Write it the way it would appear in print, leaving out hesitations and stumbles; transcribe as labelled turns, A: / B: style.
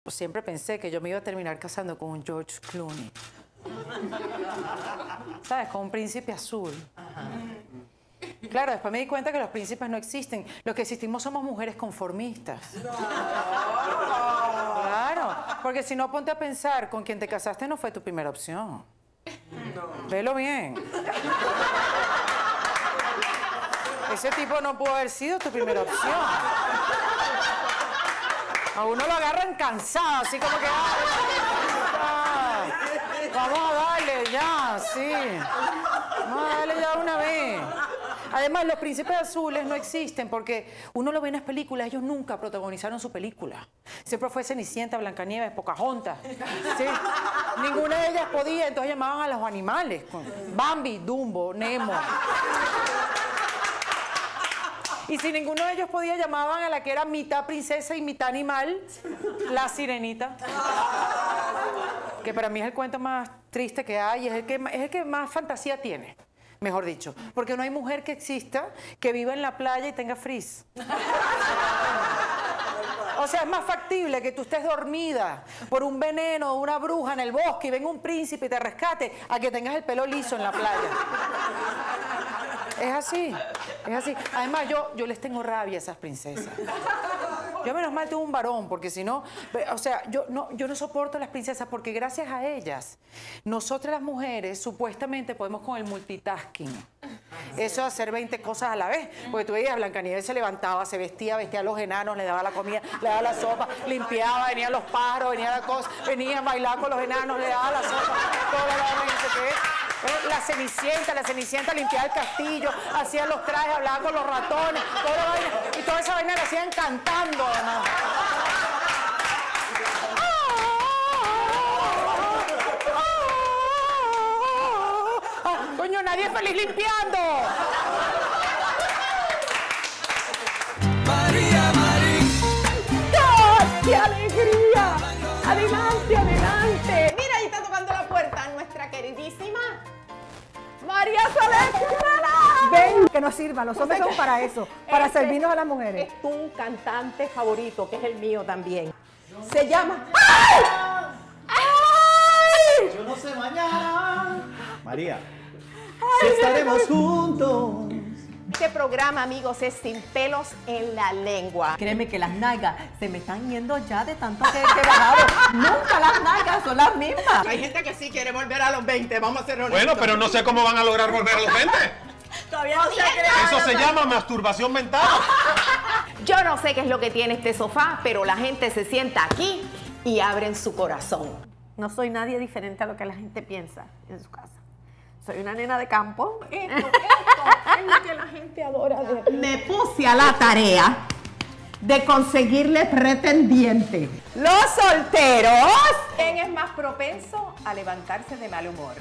A: siempre pensé que yo me iba a terminar casando con un George Clooney. ¿Sabes? Con un príncipe azul. Claro, después me di cuenta que los príncipes no existen. Los que existimos somos mujeres conformistas. Claro, porque si no, ponte a pensar, con quien te casaste no fue tu primera opción. Velo bien. Ese tipo no pudo haber sido tu primera opción. A uno lo agarran cansado, así como que... vamos a darle ya, sí. Vamos a darle ya una vez. Además, los príncipes azules no existen porque uno lo ve en las películas, ellos nunca protagonizaron su película. Siempre fue Cenicienta, Blancanieves, Pocahontas. ¿Sí? Ninguna de ellas podía, entonces llamaban a los animales. Bambi, Dumbo, Nemo. Y si ninguno de ellos podía, llamaban a la que era mitad princesa y mitad animal, la Sirenita. Que para mí es el cuento más triste que hay, es el que más fantasía tiene, mejor dicho. Porque no hay mujer que exista que viva en la playa y tenga frizz. O sea, es más factible que tú estés dormida por un veneno o una bruja en el bosque y venga un príncipe y te rescate a que tengas el pelo liso en la playa. Es así, es así. Además, yo les tengo rabia a esas princesas. Yo menos mal tengo un varón, porque si no... O sea, yo no soporto a las princesas porque gracias a ellas, nosotras las mujeres supuestamente podemos con el multitasking. Eso de hacer 20 cosas a la vez. Porque tú veías, Blancanieves se levantaba, se vestía a los enanos, le daba la comida, le daba la sopa, limpiaba, venían los pájaros, venía la cosa, venía a bailar con los enanos, le daba la sopa, todo lo que La Cenicienta limpiaba el castillo, hacía los trajes, hablaba con los ratones, toda la vaina, y toda esa vaina la hacían cantando, además. ¡Coño, nadie es feliz limpiando!
B: María,
C: ¡qué alegría! ¡Adelante, adelante! Mira, ahí está tocando la puerta nuestra queridísima María Soler.
D: Ven, que nos sirva, los hombres son para eso, para servirnos a las mujeres.
C: Es tu cantante favorito, que es el mío también. Se llama... ¡Ay! ¡Ay!
E: Yo no sé mañana. María, si estaremos juntos.
C: Este programa, amigos, es Sin Pelos en la Lengua.
F: Créeme que las nalgas se me están yendo ya de tanto que he bajado. Nunca las nalgas son las mismas.
C: Hay gente que sí quiere volver a los 20, vamos a ser honestos.
G: Bueno, pero no sé cómo van a lograr volver a los 20.
C: Todavía no se cree.
G: Eso se llama masturbación mental.
C: Yo no sé qué es lo que tiene este sofá, pero la gente se sienta aquí y abren su corazón.
F: No soy nadie diferente a lo que la gente piensa en su casa. Soy una nena de campo.
C: Esto es lo que la gente adora de ti. Me puse a la tarea de conseguirle pretendiente. Los solteros. ¿Quién es más propenso a levantarse de mal humor?